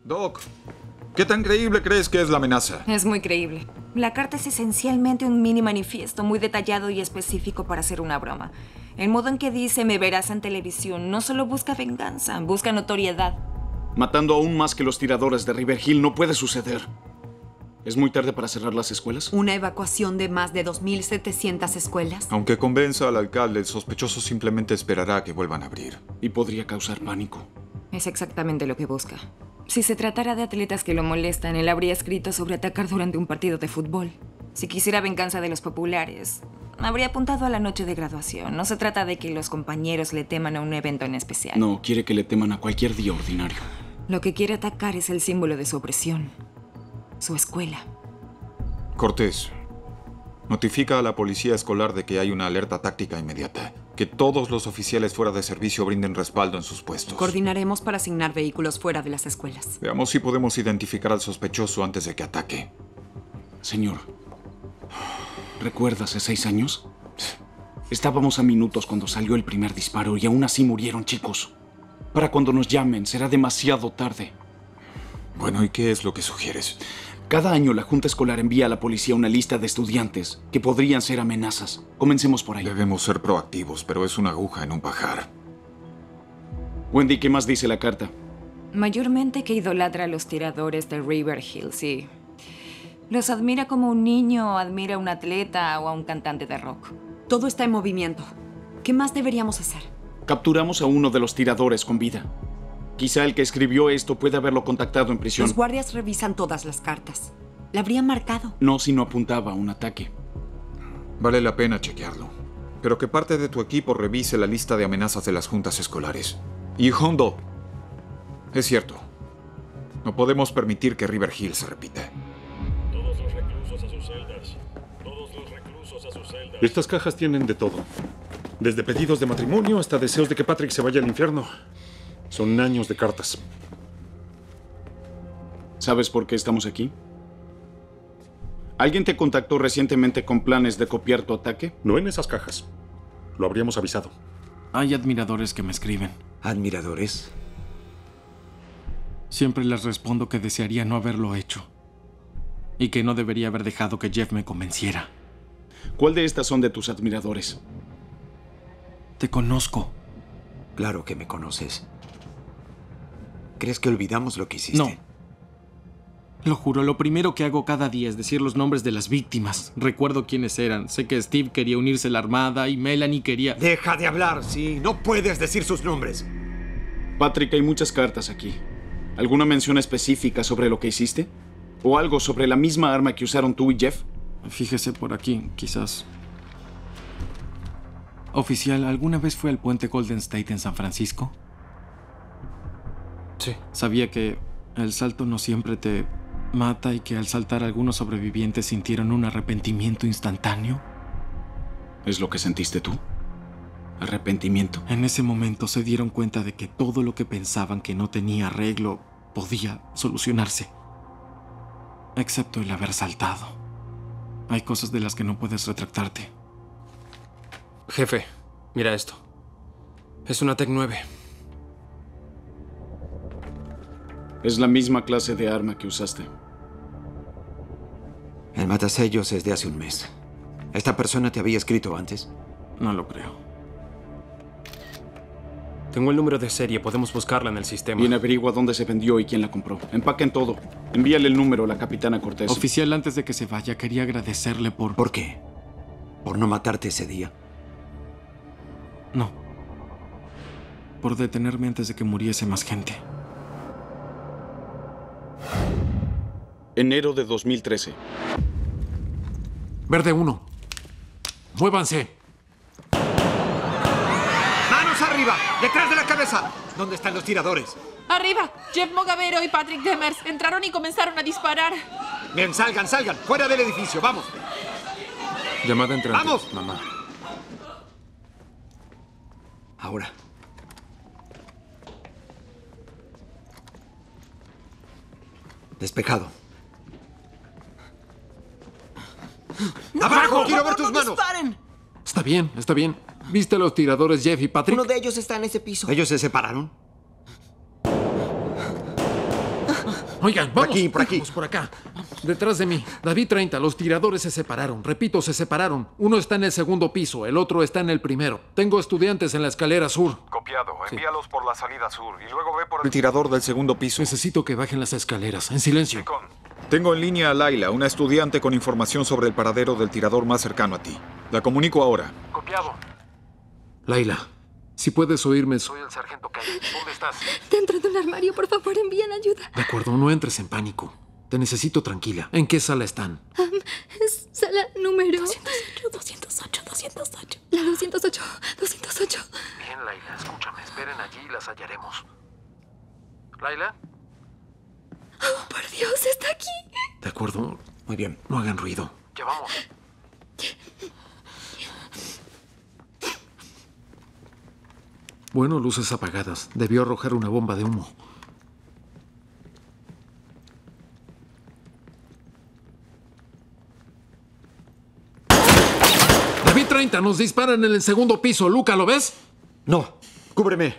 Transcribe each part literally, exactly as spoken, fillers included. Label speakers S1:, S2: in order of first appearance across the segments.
S1: Doc, ¿qué tan creíble crees que es la amenaza?
S2: Es muy creíble. La carta es esencialmente un mini manifiesto muy detallado y específico para hacer una broma. El modo en que dice "me verás en televisión" no solo busca venganza, busca notoriedad.
S3: Matando aún más que los tiradores de River Hill no puede suceder. ¿Es muy tarde para cerrar las escuelas?
S4: ¿Una evacuación de más de dos mil setecientas escuelas?
S1: Aunque convenza al alcalde, el sospechoso simplemente esperará a que vuelvan a abrir.
S3: Y podría causar pánico.
S2: Es exactamente lo que busca. Si se tratara de atletas que lo molestan, él habría escrito sobre atacar durante un partido de fútbol. Si quisiera venganza de los populares, habría apuntado a la noche de graduación. No se trata de que los compañeros le teman a un evento en especial.
S3: No, quiere que le teman a cualquier día ordinario.
S2: Lo que quiere atacar es el símbolo de su opresión. Su escuela.
S1: Cortés, notifica a la policía escolar de que hay una alerta táctica inmediata. Que todos los oficiales fuera de servicio brinden respaldo en sus puestos.
S4: Coordinaremos para asignar vehículos fuera de las escuelas.
S1: Veamos si podemos identificar al sospechoso antes de que ataque.
S3: Señor, ¿recuerda hace seis años? Estábamos a minutos cuando salió el primer disparo y aún así murieron chicos. Para cuando nos llamen será demasiado tarde.
S1: Bueno, ¿y qué es lo que sugieres?
S3: Cada año la Junta Escolar envía a la policía una lista de estudiantes que podrían ser amenazas. Comencemos por ahí.
S1: Debemos ser proactivos, pero es una aguja en un pajar.
S3: Wendy, ¿qué más dice la carta?
S2: Mayormente que idolatra a los tiradores de River Hill, sí. Los admira como un niño admira a un atleta o a un cantante de rock.
S4: Todo está en movimiento. ¿Qué más deberíamos hacer?
S3: Capturamos a uno de los tiradores con vida. Quizá el que escribió esto puede haberlo contactado en prisión.
S4: Los guardias revisan todas las cartas. La habrían marcado.
S3: No, si no apuntaba a un ataque.
S1: Vale la pena chequearlo. Pero que parte de tu equipo revise la lista de amenazas de las juntas escolares. Y Hondo, es cierto. No podemos permitir que River Hill se repita.
S5: Todos los reclusos a sus celdas. Todos los reclusos a sus celdas.
S6: Estas cajas tienen de todo. Desde pedidos de matrimonio hasta deseos de que Patrick se vaya al infierno. Son años de cartas.
S3: ¿Sabes por qué estamos aquí? ¿Alguien te contactó recientemente con planes de copiar tu ataque?
S6: No en esas cajas. Lo habríamos avisado.
S7: Hay admiradores que me escriben.
S8: ¿Admiradores?
S7: Siempre les respondo que desearía no haberlo hecho. Y que no debería haber dejado que Jeff me convenciera.
S3: ¿Cuál de estas son de tus admiradores?
S7: Te conozco.
S8: Claro que me conoces. ¿Crees que olvidamos lo que hiciste?
S7: No. Lo juro, lo primero que hago cada día es decir los nombres de las víctimas. Recuerdo quiénes eran. Sé que Steve quería unirse a la armada y Melanie quería...
S8: Deja de hablar, sí. No puedes decir sus nombres.
S3: Patrick, hay muchas cartas aquí. ¿Alguna mención específica sobre lo que hiciste? ¿O algo sobre la misma arma que usaron tú y Jeff?
S7: Fíjese por aquí, quizás. Oficial, ¿alguna vez fue al puente Golden State en San Francisco?
S9: Sí.
S7: Sabía que el salto no siempre te mata y que al saltar algunos sobrevivientes sintieron un arrepentimiento instantáneo.
S3: ¿Es lo que sentiste tú? ¿Arrepentimiento?
S7: En ese momento se dieron cuenta de que todo lo que pensaban que no tenía arreglo podía solucionarse. Excepto el haber saltado. Hay cosas de las que no puedes retractarte.
S9: Jefe, mira esto. Es una Tec nueve.
S3: Es la misma clase de arma que usaste.
S8: El matasellos es de hace un mes. ¿Esta persona te había escrito antes?
S7: No lo creo.
S9: Tengo el número de serie. Podemos buscarla en el sistema.
S3: Bien, averigua dónde se vendió y quién la compró. Empaquen todo. Envíale el número a la capitana Cortés.
S7: Oficial, antes de que se vaya, quería agradecerle por...
S8: ¿Por qué? ¿Por no matarte ese día?
S7: No. Por detenerme antes de que muriese más gente.
S3: Enero de dos mil trece.
S10: Verde uno. ¡Muévanse!
S8: ¡Manos arriba! ¡Detrás de la cabeza! ¿Dónde están los tiradores?
S11: ¡Arriba! Jeff Mogavero y Patrick Demers entraron y comenzaron a disparar.
S8: Bien, salgan, salgan. Fuera del edificio, vamos.
S9: Llamada entrante.
S8: ¡Vamos!
S9: Mamá.
S8: Ahora. Despejado.
S11: ¡No,
S8: ¡Abajo!
S11: por
S8: ¡Quiero
S11: favor,
S8: ver tus
S11: no
S8: manos!
S11: disparen!
S10: Está bien, está bien. ¿Viste a los tiradores Jeff y Patrick?
S11: Uno de ellos está en ese piso.
S8: ¿Ellos se separaron?
S10: Oigan,
S8: Por
S10: vamos.
S8: aquí, por aquí.
S10: Vamos por acá. Detrás de mí. David treinta, los tiradores se separaron. Repito, se separaron. Uno está en el segundo piso, el otro está en el primero. Tengo estudiantes en la escalera sur.
S1: Copiado. Envíalos por la salida sur y luego ve por el tirador del segundo piso.
S10: Necesito que bajen las escaleras. En silencio.
S1: Tengo en línea a Laila, una estudiante con información sobre el paradero del tirador más cercano a ti. La comunico ahora.
S10: Copiado. Laila, si puedes oírme, soy el sargento Kane. ¿Dónde estás?
S12: Dentro de un armario, por favor, envíen ayuda.
S10: De acuerdo, no entres en pánico. Te necesito tranquila. ¿En qué sala están?
S12: Um, es sala número...
S13: doscientos ocho, doscientos ocho, doscientos ocho.
S12: La doscientos ocho, doscientos ocho.
S10: Bien, Laila, escúchame. Esperen allí y las hallaremos. ¿Laila?
S12: Oh, por Dios, está aquí.
S10: De acuerdo.
S8: Muy bien.
S10: No hagan ruido. Ya vamos. Bueno, luces apagadas. Debió arrojar una bomba de humo. David treinta, nos disparan en el segundo piso. Luca, ¿lo ves?
S8: No, cúbreme.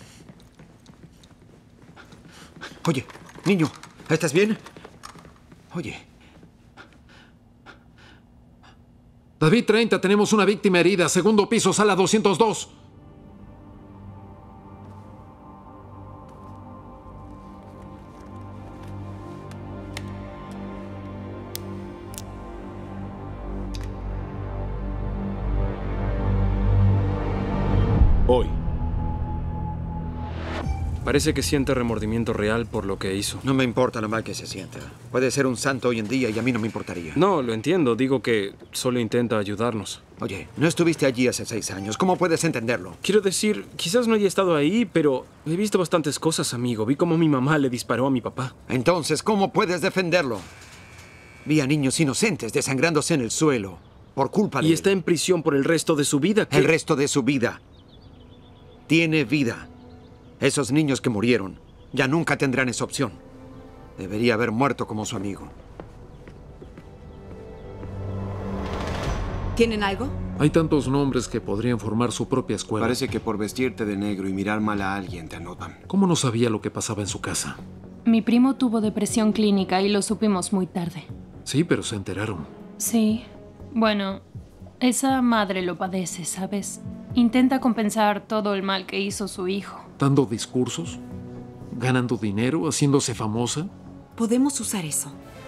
S8: Oye, niño, ¿estás bien? Oye.
S10: David treinta, tenemos una víctima herida. Segundo piso, sala doscientos dos.
S6: Hoy.
S9: Parece que siente remordimiento real por lo que hizo.
S8: No me importa lo mal que se sienta. Puede ser un santo hoy en día y a mí no me importaría.
S9: No, lo entiendo. Digo que solo intenta ayudarnos.
S8: Oye, no estuviste allí hace seis años. ¿Cómo puedes entenderlo?
S9: Quiero decir, quizás no haya estado ahí, pero he visto bastantes cosas, amigo. Vi cómo mi mamá le disparó a mi papá.
S8: Entonces, ¿cómo puedes defenderlo? Vi a niños inocentes desangrándose en el suelo por culpa de
S9: Y
S8: él.
S9: está en prisión por el resto de su vida. ¿Qué?
S8: El resto de su vida. Tiene vida. Esos niños que murieron ya nunca tendrán esa opción. Debería haber muerto como su amigo.
S4: ¿Tienen algo?
S10: Hay tantos nombres que podrían formar su propia escuela.
S14: Parece que por vestirte de negro y mirar mal a alguien te anotan.
S10: ¿Cómo no sabía lo que pasaba en su casa?
S13: Mi primo tuvo depresión clínica y lo supimos muy tarde.
S10: Sí, pero se enteraron.
S13: Sí. Bueno, esa madre lo padece, ¿sabes? Intenta compensar todo el mal que hizo su hijo.
S10: ¿Dando discursos? ¿Ganando dinero? ¿Haciéndose famosa?
S4: Podemos usar eso.